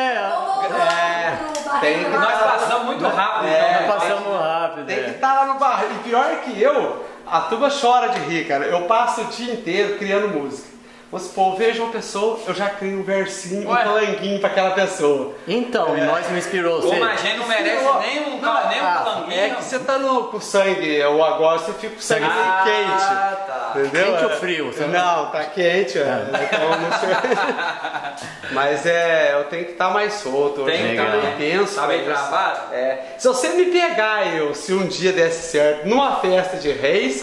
tem que Nós passamos muito rápido. Nós passamos rápido. Tem que estar lá no barril. E pior que a turma chora de rir, cara. Eu passo o dia inteiro criando música. Mas, pô, vejo uma pessoa, eu já crio um versinho, um palanguinho pra aquela pessoa. Então, nós me inspirou. Ô, mas a gente não merece nem um palanguinho. É que você tá com o sangue, ou agora você fica com o sangue quente. Tá. Entendeu? Quente ou frio? Não, tá quente. Então, não sei. Mas eu tenho que estar mais solto, Tem que estar bem tenso. Tá bem travado? Se você me pegar, se um dia desse certo, numa festa de reis,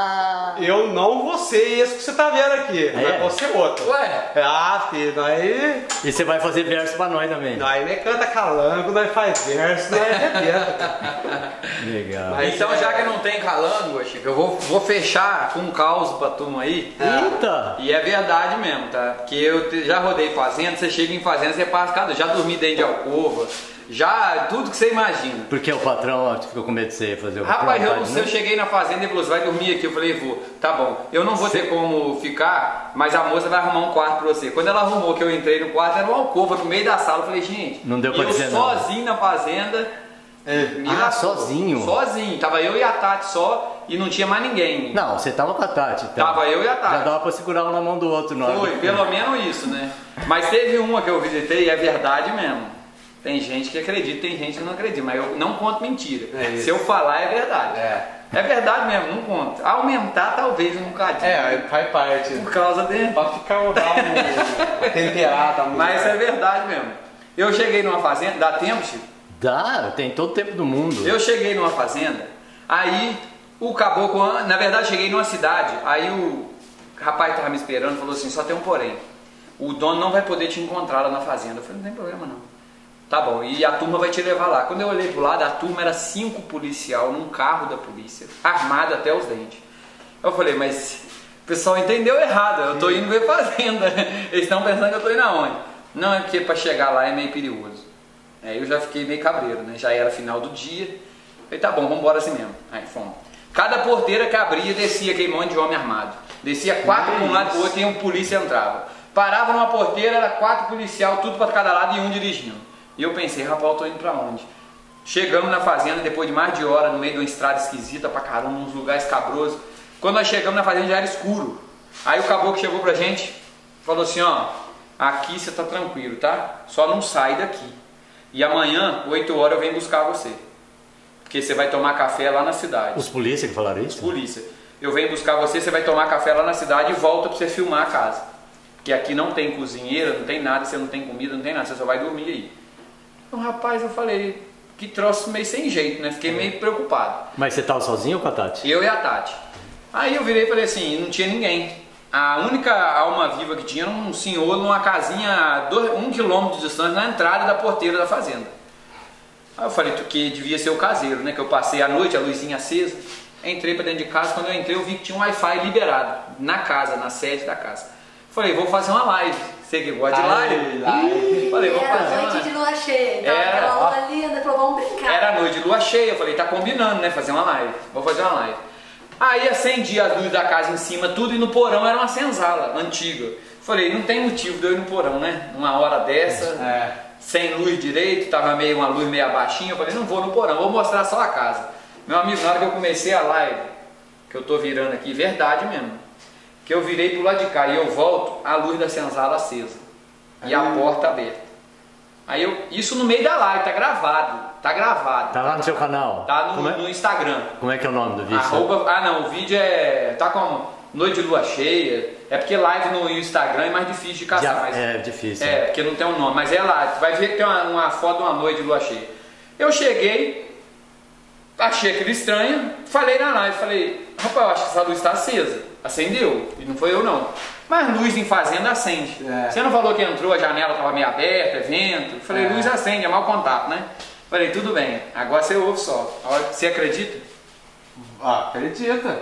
eu não vou ser esse que você tá vendo aqui. Vai ser outro. Ué? Filho, aí. E você vai fazer verso pra nós também. Aí nós canta calango, nós faz verso, nós arrebenta. Legal. Mas então, já que não tem calango, Chico, eu vou fechar com um caos pra turma aí. Eita! E é verdade mesmo, tá? Porque eu já rodei fazenda, você chega em fazenda, você passa cada. Já dormi dentro de alcova. Já, tudo que você imagina. Porque o patrão ficou com medo de você fazer o Rapaz, eu cheguei na fazenda e falou, você vai dormir aqui? Eu falei, vou. Tá bom, eu não vou ter como ficar, mas a moça vai arrumar um quarto pra você. Quando ela arrumou, que eu entrei no quarto, era uma alcova no meio da sala. Eu falei, gente, não deu pra dizer sozinho na fazenda. Sozinho? Sozinho, tava eu e a Tati só e não tinha mais ninguém. Não, você tava com a Tati. Então. Tava eu e a Tati. Já dava pra segurar um na mão do outro, não. Foi, pelo menos isso, né? Mas teve uma que eu visitei e é verdade mesmo. Tem gente que acredita, tem gente que não acredita, mas eu não conto mentira. Se eu falar é verdade. É verdade mesmo, não conto. Aumentar talvez um bocadinho. Faz parte. Por causa dele. Pra ficar temperada. Mas é verdade mesmo. Eu cheguei numa fazenda, dá tempo, Chico? Dá, tem todo o tempo do mundo. Eu cheguei numa fazenda, aí o caboclo, na verdade cheguei numa cidade, aí o rapaz que tava me esperando falou assim, só tem um porém. O dono não vai poder te encontrar lá na fazenda. Eu falei, não tem problema não. Tá bom, e a turma vai te levar lá. Quando eu olhei pro lado, a turma era 5 policial num carro da polícia, armado até os dentes. Eu falei, mas o pessoal entendeu errado, eu tô indo ver fazenda. Eles estão pensando que eu tô indo aonde? Não, é porque pra chegar lá é meio perigoso. Aí eu já fiquei meio cabreiro, né? Já era final do dia. Falei, tá bom, vamos embora assim mesmo. Aí fomos. Cada porteira que abria, descia aquele monte de homem armado. Descia 4 para um lado e pro outro e um polícia entrava. Parava numa porteira, era 4 policial, tudo para cada lado e um dirigindo. E eu pensei, rapaz, eu tô indo pra onde? Chegamos na fazenda, depois de mais de hora, no meio de uma estrada esquisita pra caramba, uns lugares cabrosos. Quando nós chegamos na fazenda já era escuro. Aí o caboclo chegou pra gente, falou assim, aqui você tá tranquilo, tá? Só não sai daqui. E amanhã, 8 horas, eu venho buscar você. Porque você vai tomar café lá na cidade. Os polícias que falaram isso? Os polícia. Eu venho buscar você, você vai tomar café lá na cidade e volta pra você filmar a casa. Porque aqui não tem cozinheira, não tem nada, você não tem comida, não tem nada, você só vai dormir aí. Então, rapaz, eu falei, que troço meio sem jeito, né? Fiquei meio preocupado. Mas você tava sozinho ou com a Tati? Eu e a Tati. Aí eu virei e falei assim, não tinha ninguém. A única alma viva que tinha era um senhor numa casinha a 1 quilômetro de distância na entrada da porteira da fazenda. Aí eu falei que devia ser o caseiro, né? Que eu passei a noite, a luzinha acesa. Entrei para dentro de casa, quando eu entrei eu vi que tinha um Wi-Fi liberado na casa, na sede da casa. Falei, vou fazer uma live. Você que gosta de live? Falei, vou fazer uma noite de lua cheia. Então, era aquela lua linda, falou, vamos brincar. Era noite de lua cheia, eu falei, tá combinando, né? Fazer uma live. Vou fazer uma live. Aí acendi as luzes da casa em cima, tudo, e no porão era uma senzala antiga. Falei, não tem motivo de eu ir no porão, né? Uma hora dessa, sem luz direito, tava uma luz meio abaixinha. Eu falei, não vou no porão, vou mostrar só a casa. Meu amigo, na hora que eu comecei a live, que eu tô virando aqui, verdade mesmo, que eu virei pro lado de cá e eu volto, a luz da senzala acesa e a porta aberta. Aí isso no meio da live, tá gravado. Tá lá no seu canal? Tá no Instagram. Como é que é o nome do vídeo? O vídeo tá como Noite de Lua Cheia. É porque live no Instagram é mais difícil de caçar. É difícil. Porque não tem um nome, mas é lá. Tu vai ver que tem uma foto de uma noite de lua cheia. Eu cheguei, achei aquilo estranho, falei na live, falei, rapaz, eu acho que essa luz está acesa. Acendeu, e não foi eu não. Mas luz em fazenda acende. Você não falou que entrou, a janela estava meio aberta, vento? Falei, luz acende, é mau contato, né? Falei, tudo bem, agora você ouve só. Você acredita? Acredita.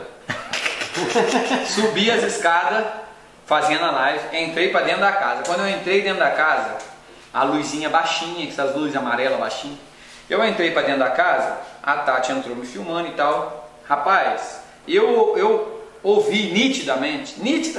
Subi as escadas, fazendo a live, entrei para dentro da casa. Quando eu entrei dentro da casa, a luzinha baixinha, essas luzes amarelas baixinhas. Eu entrei para dentro da casa, a Tati entrou me filmando e tal. Rapaz, eu ouvi nitidamente.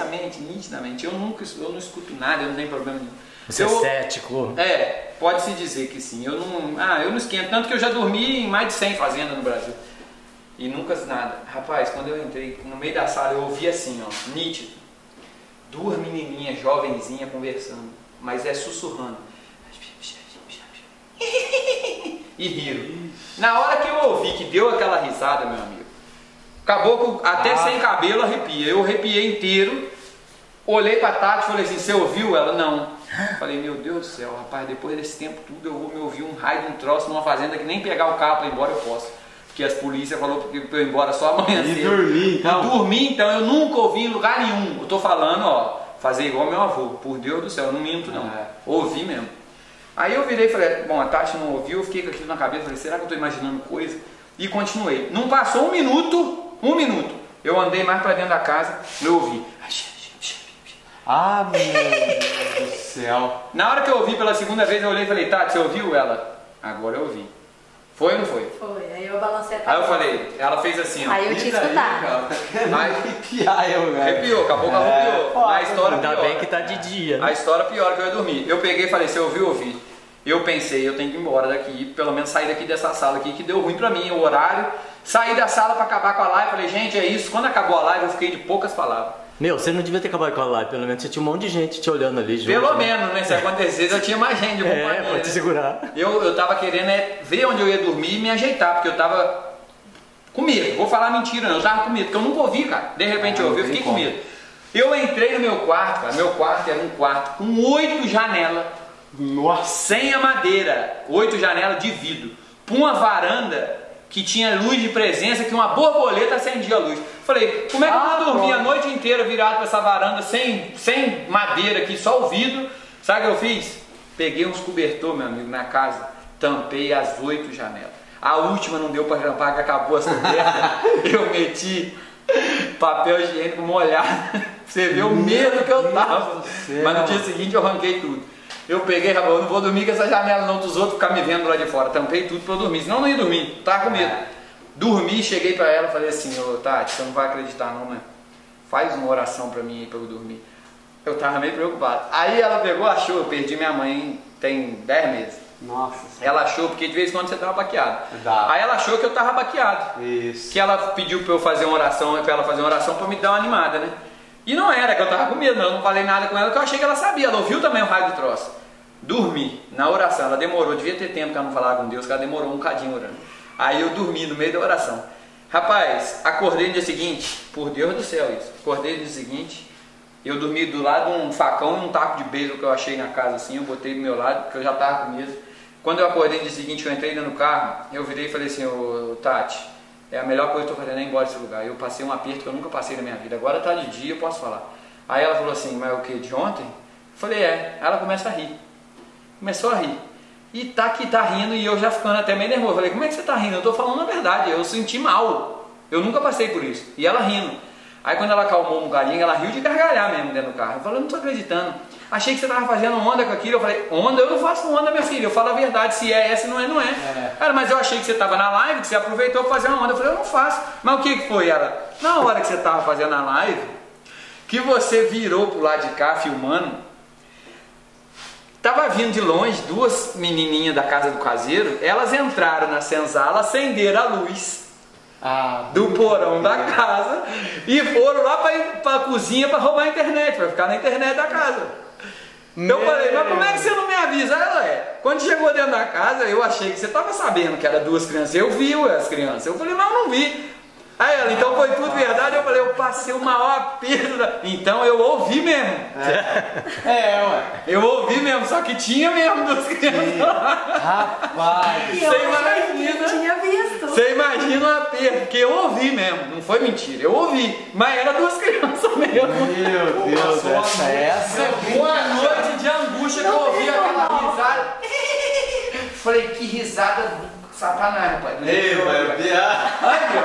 Eu não escuto nada, eu não tenho problema nenhum. Você é cético? Pode-se dizer que sim. Eu não esquento, tanto que eu já dormi em mais de 100 fazendas no Brasil. E nunca nada. Rapaz, quando eu entrei no meio da sala, eu ouvi assim, ó, nítido. 2 menininhas jovenzinhas conversando, mas sussurrando. E riram. Na hora que eu ouvi que deu aquela risada, meu amigo, acabou até sem cabelo arrepia. Eu arrepiei inteiro. Olhei pra Tati e falei assim, você ouviu? Ela, não. Falei, meu Deus do céu, rapaz, depois desse tempo tudo eu vou me ouvir um raio de um troço numa fazenda que nem pegar o carro pra ir embora eu posso. Porque as polícias falaram pra eu ir embora só amanhã cedo. E dormir então? E dormir então, eu nunca ouvi em lugar nenhum. Eu tô falando, ó, fazer igual meu avô. Por Deus do céu, eu não minto não. Ouvi mesmo. Aí eu virei e falei, bom, a Tati não ouviu, eu fiquei com aquilo na cabeça, falei, será que eu tô imaginando coisa? E continuei. Não passou um minuto, eu andei mais pra dentro da casa, eu ouvi. Meu Deus do céu. Na hora que eu ouvi pela segunda vez, eu olhei e falei, Tati, você ouviu? Ela, agora eu ouvi. Foi ou não foi? Foi, aí eu balancei a Aí cabeça. eu falei, ela fez assim, ó. Aí eu te escutava. Arrepiou, acabou que arrepiou. A história Ainda pior. bem que tá de dia. A história pior que eu ia dormir. Eu peguei e falei, você ouviu? Ouvi. Eu pensei, eu tenho que ir embora daqui, pelo menos sair daqui dessa sala aqui, que deu ruim pra mim, o horário. Saí da sala pra acabar com a live, falei, gente, é isso. Quando acabou a live, eu fiquei de poucas palavras. Meu, você não devia ter acabado com a live, pelo menos você tinha um monte de gente te olhando ali junto. Pelo menos, né? Se acontecesse, eu tinha mais gente de companhia. Pra te segurar. Eu tava querendo ver onde eu ia dormir e me ajeitar, porque eu tava com medo. Vou falar mentira, não. Eu tava com medo, porque eu nunca ouvi, cara. De repente eu ouvi, eu fiquei com medo. Eu entrei no meu quarto, cara. Meu quarto era um quarto com 8 janelas. Nossa. Sem a madeira. 8 janelas de vidro. Pra uma varanda que tinha luz de presença, que uma borboleta acendia a luz. Falei, como é que eu vou dormir a noite inteira virado pra essa varanda sem madeira aqui, só o vidro? Sabe o que eu fiz? Peguei uns cobertor, meu amigo, na casa, tampei as 8 janelas. A última não deu pra tampar, que acabou as cobertas. Eu meti papel higiênico molhado. Você vê o medo que eu tava. Mas no dia seguinte eu arranquei tudo. Eu peguei, eu não vou dormir com essa janela não, dos outros ficar me vendo lá de fora. Tampei tudo pra eu dormir, senão eu não ia dormir, tava com medo. Dormi, cheguei pra ela e falei assim, ô Tati, você não vai acreditar não, né? Faz uma oração pra mim aí pra eu dormir. Eu tava meio preocupado. Aí ela pegou, achou, eu perdi minha mãe tem 10 meses. Nossa. Ela achou, porque de vez em quando você tava baqueado. Dá. Aí ela achou que eu tava baqueado. Isso. Que ela pediu pra eu fazer uma oração, pra ela fazer uma oração pra me dar uma animada, né? E não era, que eu tava com medo, eu não falei nada com ela, que eu achei que ela sabia, ela ouviu também o raio do troço. Dormi na oração, ela demorou, devia ter tempo que ela não falava com Deus, que ela demorou um bocadinho orando. Aí eu dormi no meio da oração. Rapaz, acordei no dia seguinte, por Deus do céu isso, acordei no dia seguinte, eu dormi do lado de um facão e um taco de beisebol que eu achei na casa assim, eu botei do meu lado, porque eu já tava com medo. Quando eu acordei no dia seguinte, que eu entrei no carro, eu virei e falei assim, ô Tati, é a melhor coisa que eu tô fazendo é ir embora desse lugar. Eu passei um aperto que eu nunca passei na minha vida. Agora tá de dia, eu posso falar. Aí ela falou assim, mas o que, de ontem? Eu falei, é. Aí ela começa a rir. Começou a rir. E tá que tá rindo e eu já ficando até meio nervoso. Eu falei, como é que você tá rindo? Eu tô falando a verdade, eu senti mal. Eu nunca passei por isso. E ela rindo. Aí quando ela acalmou um galinho, ela riu de gargalhar mesmo dentro do carro. Eu falei, eu não tô acreditando. Achei que você tava fazendo onda com aquilo. Eu falei, onda? Eu não faço onda, minha filha. Eu falo a verdade, se é essa, não é, não é. Ela, mas eu achei que você tava na live, que você aproveitou pra fazer uma onda. Eu falei, eu não faço. Mas o que foi? Ela, na hora que você tava fazendo a live, que você virou pro lado de cá, filmando, tava vindo de longe duas menininhas da casa do caseiro, elas entraram na senzala, acenderam a luz do porão da casa e foram lá pra cozinha pra roubar a internet, pra ficar na internet da casa. Eu falei, mas como é que você não me avisa? Ela quando chegou dentro da casa, eu achei que você tava sabendo que era duas crianças, eu vi as crianças, eu falei, mas eu não vi. Aí ela, então foi tudo verdade. Eu falei, eu passei o maior aperto então eu ouvi mesmo. Ué. Eu ouvi mesmo, só que tinha mesmo duas crianças. Rapaz, Você imagina? Tinha visto. Você imagina o aperto, porque eu ouvi mesmo, não foi mentira, eu ouvi, mas era duas crianças mesmo. Meu Deus, essa. Uma noite de angústia que eu ouvi aquela risada. Falei, que risada. Satanás, rapaz. Ei, vai piar.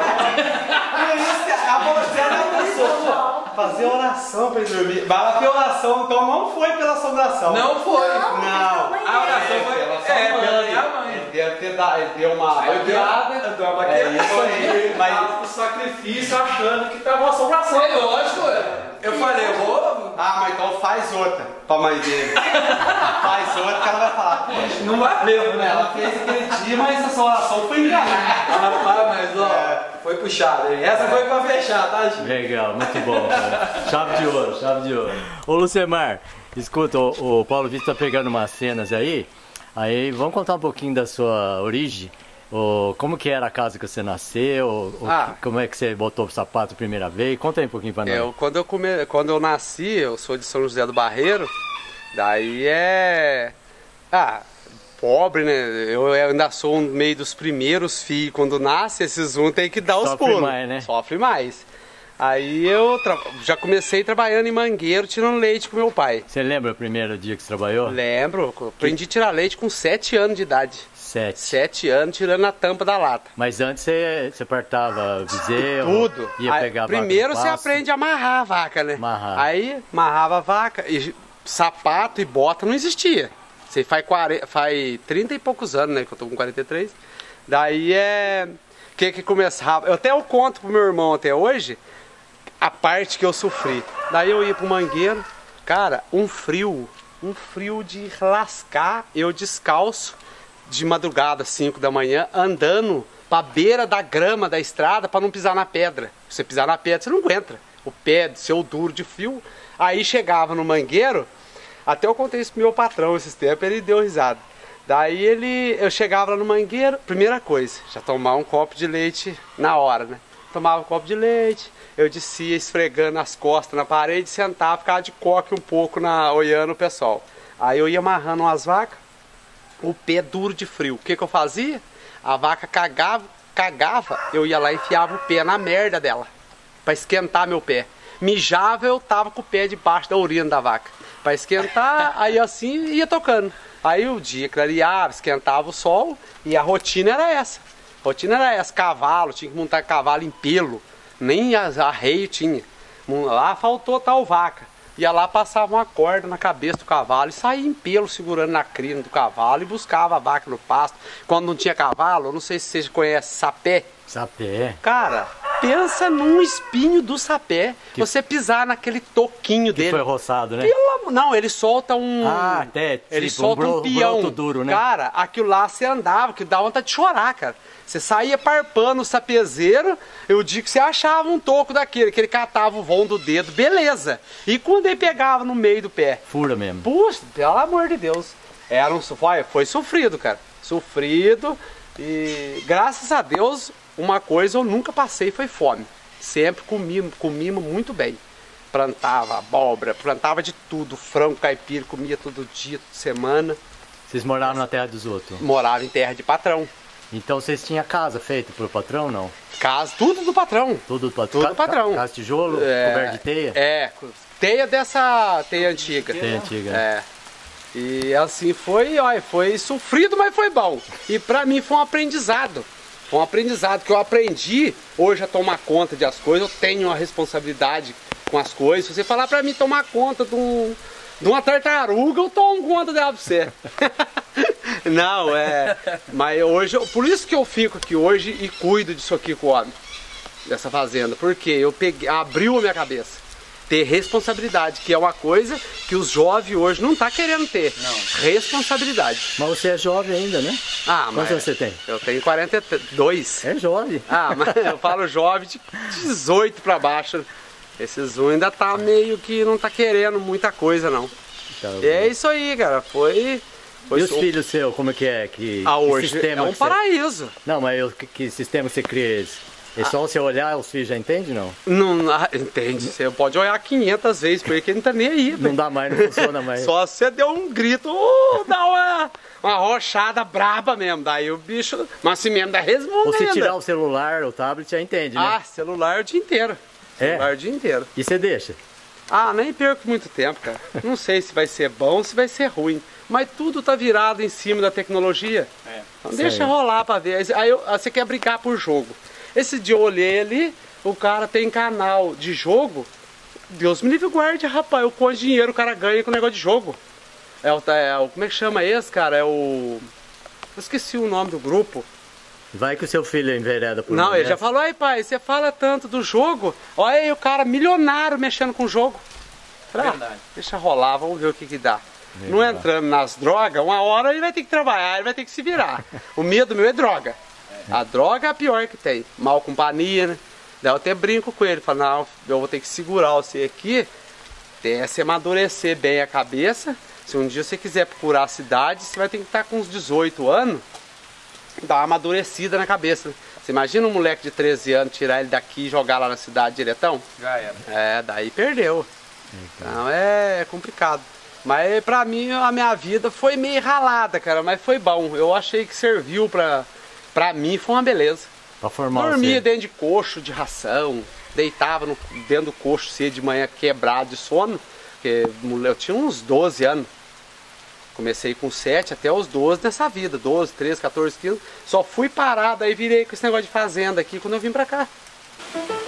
Fazer oração pra ele dormir. Mas ela fez oração, então não foi pela assombração. Não foi. Não. A oração foi pela minha mãe. Ele deve ter dado, ele deu uma baqueada. Isso aí. Mas o sacrifício achando que tava uma assombração. É lógico, eu falei, eu vou. Mas então faz outra pra mãe dele. Faz outra que ela vai falar, poxa, não valeu, né? Ela fez aquele dia, mas essa oração foi enganada. Mas ó, foi puxado. Essa foi pra fechar, tá, gente? Legal, muito bom, cara. Chave de ouro, chave de ouro. Ô Lucemar, escuta, o Paulo Vitor tá pegando umas cenas aí vamos contar um pouquinho da sua origem. Como que era a casa que você nasceu? Como é que você botou o sapato a primeira vez? Conta aí um pouquinho pra nós. Quando eu nasci, eu sou de São José do Barreiro, daí pobre, né? Eu ainda sou um meio dos primeiros filhos. Quando nasce, esses tem que dar os pulos. Sofre mais, né? Sofre mais. Aí eu já comecei trabalhando em Mangueiro, tirando leite com meu pai. Você lembra o primeiro dia que você trabalhou? Lembro. Aprendi a tirar leite com 7 anos de idade. 7 anos, tirando a tampa da lata. Mas antes você partava bezerro? Tudo. Ia pegar primeiro você aprende a amarrar a vaca, né? Aí amarrava a vaca e sapato e bota não existia. Você faz 30 e poucos anos, né? Que eu tô com 43. Daí que começava. Eu conto pro meu irmão até hoje a parte que eu sofri. Daí eu ia pro Mangueiro, cara, um frio de lascar, eu descalço de madrugada, 5 da manhã, andando pra beira da grama da estrada pra não pisar na pedra. Se você pisar na pedra, você não aguenta. O pé seu duro de frio. Aí chegava no Mangueiro, até eu contei isso pro meu patrão esses tempos, ele deu risada. Daí eu chegava lá no Mangueiro, primeira coisa, já tomar um copo de leite na hora, né? Tomava um copo de leite, eu descia esfregando as costas na parede, sentava, ficava de coque um pouco olhando o pessoal. Aí eu ia amarrando umas vacas, o pé duro de frio. O que eu fazia? A vaca cagava, eu ia lá e enfiava o pé na merda dela, pra esquentar meu pé. Mijava, eu tava com o pé debaixo da urina da vaca, pra esquentar, aí assim ia tocando. Aí o dia clareava, esquentava o sol e a rotina era essa. Cavalo, tinha que montar cavalo em pelo, nem arreio tinha. Lá faltou tal vaca. Ia lá, passava uma corda na cabeça do cavalo e saía em pelo segurando na crina do cavalo e buscava a vaca no pasto. Quando não tinha cavalo, eu não sei se você conhece sapé. Sapé? Cara, pensa num espinho do sapé, você pisar naquele toquinho dele. Foi roçado, né? Não, ele solta um... ele solta um peão. Duro, né? Cara, aquilo lá você andava, que dá vontade de chorar, cara. Você saía parpando o sapezeiro, eu digo que você achava um toco daquele, que ele catava o vão do dedo, beleza. E quando ele pegava no meio do pé? Fura mesmo. Puxa, pelo amor de Deus. Foi sofrido, cara. Sofrido. E graças a Deus, uma coisa eu nunca passei foi fome. Sempre comimos muito bem. Plantava abóbora, plantava de tudo, frango caipira, comia todo dia, toda semana. Vocês moravam na terra dos outros? Morava em terra de patrão. Então vocês tinham casa feita pro patrão, não? Casa, tudo do patrão. Tudo do patrão? Tudo do patrão. Casa de tijolo, coberto de teia? Teia dessa teia antiga. Teia antiga. É. E assim foi, olha, foi sofrido, mas foi bom. E pra mim foi um aprendizado. Foi um aprendizado que eu aprendi hoje a tomar conta de as coisas. Eu tenho uma responsabilidade com as coisas. Se você falar pra mim tomar conta de uma tartaruga, eu tomo conta dela pra você. Não, mas hoje, por isso que eu fico aqui hoje e cuido disso aqui com o homem, dessa fazenda. Porque eu abriu a minha cabeça. Ter responsabilidade, que é uma coisa que os jovens hoje não tá querendo ter. Não. Responsabilidade. Mas você é jovem ainda, né? Quantos anos você tem? Eu tenho 42. É jovem. Mas eu falo jovem de 18 pra baixo. Esses um ainda tá meio que não tá querendo muita coisa, não. Tá, e é isso aí, cara. Foi e os filhos seus, como que é? Hoje que sistema é um paraíso. Não, mas que sistema você cria eles? É só você olhar, os filhos já entendem, não? Não, entende. Você pode olhar 500 vezes, porque ele não tá nem aí. Não dá mais, não funciona mais. Só você deu um grito, dá uma rochada braba mesmo. Daí o bicho, mas assim mesmo, dá resmunga. Ou se tirar o celular, o tablet, já entende, né? Celular o dia inteiro. Celular o dia inteiro. E você deixa? Nem perco muito tempo, cara. Não sei se vai ser bom ou se vai ser ruim. Mas tudo tá virado em cima da tecnologia. Então deixa rolar pra ver. Aí você quer brigar por jogo. Esse dia eu olhei ali, o cara tem canal de jogo. Deus me livre guarde, rapaz. O quanto dinheiro o cara ganha com o negócio de jogo. Como é que chama esse, cara? Eu esqueci o nome do grupo. Vai que o seu filho envereda por Não, ele já falou, aí pai, você fala tanto do jogo. Olha aí o cara milionário mexendo com o jogo. Verdade. Deixa rolar, vamos ver o que dá. Não entrando nas drogas, uma hora ele vai ter que trabalhar, ele vai ter que se virar. O medo meu é droga. A droga é a pior que tem. Mal companhia, né? Daí eu até brinco com ele. Falo, não, eu vou ter que segurar você aqui. Até se amadurecer bem a cabeça. Se um dia você quiser procurar a cidade, você vai ter que estar com uns 18 anos. Dar uma amadurecida na cabeça. Você imagina um moleque de 13 anos tirar ele daqui e jogar lá na cidade diretão? Já era. Daí perdeu. Então é complicado. Mas pra mim, a minha vida foi meio ralada, cara. Mas foi bom. Eu achei que serviu pra mim, foi uma beleza. Pra formar Dormia dentro de coxo de ração. Deitava dentro do coxo cedo de manhã quebrado de sono. Porque eu tinha uns 12 anos. Comecei com 7 até os 12 nessa vida. 12, 13, 14 quilos. Só fui parar, daí virei com esse negócio de fazenda aqui quando eu vim pra cá.